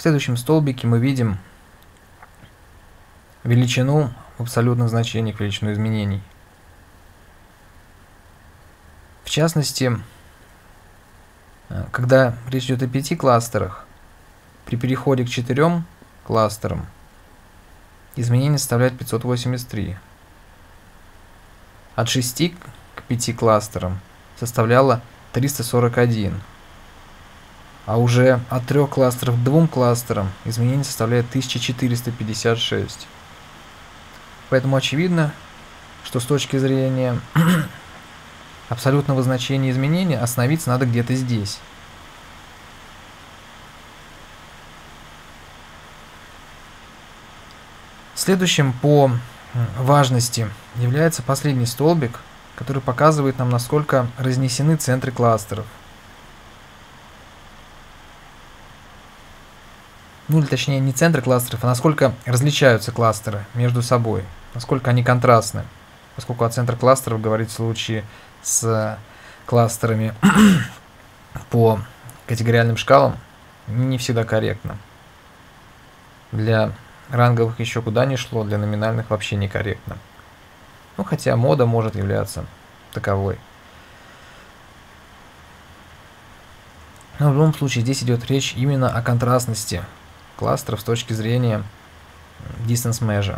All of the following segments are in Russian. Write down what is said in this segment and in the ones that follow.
В следующем столбике мы видим величину в абсолютных значениях, величину изменений. В частности, когда речь идет о 5 кластерах, при переходе к 4 кластерам изменение составляет 583. От 6 к 5 кластерам составляло 341. А уже от 3 кластеров к 2 кластерам изменение составляет 1456. Поэтому очевидно, что с точки зрения абсолютного значения изменения остановиться надо где-то здесь. Следующим по важности является последний столбик, который показывает нам, насколько разнесены центры кластеров. Ну или точнее не центры кластеров, а насколько различаются кластеры между собой, насколько они контрастны, поскольку о центре кластеров говорить в случае с кластерами по категориальным шкалам не всегда корректно. Для ранговых еще куда ни шло, для номинальных вообще некорректно. Ну хотя мода может являться таковой. Но в любом случае здесь идет речь именно о контрастности кластеров с точки зрения distance measure,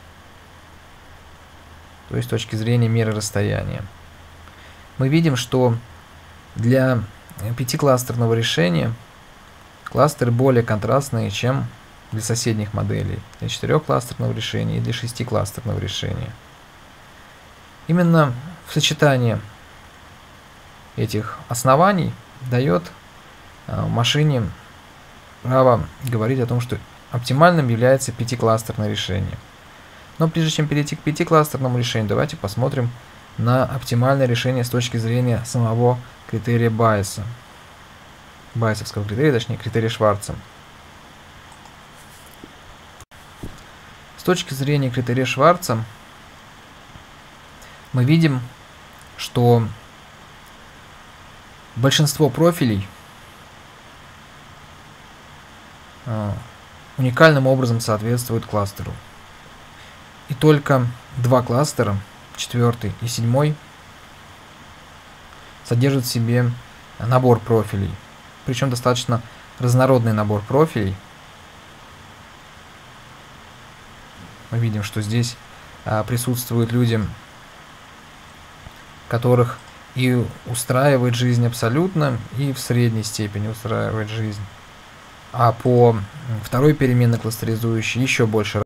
то есть с точки зрения меры расстояния. Мы видим, что для 5-кластерного решения кластеры более контрастные, чем для соседних моделей, для 4-кластерного решения и для 6-кластерного решения. Именно в сочетании этих оснований дает машине право говорить о том, что оптимальным является 5-кластерное решение. Но прежде чем перейти к 5-кластерному решению, давайте посмотрим на оптимальное решение с точки зрения самого критерия Байеса. Байесовского критерия, точнее критерия Шварца. С точки зрения критерия Шварца мы видим, что большинство профилей уникальным образом соответствуют кластеру. И только 2 кластера, 4 и 7, содержат в себе набор профилей. Причем достаточно разнородный набор профилей. Мы видим, что здесь присутствуют люди, которых и устраивает жизнь абсолютно, и в средней степени устраивает жизнь. А по второй переменной кластеризующей еще больше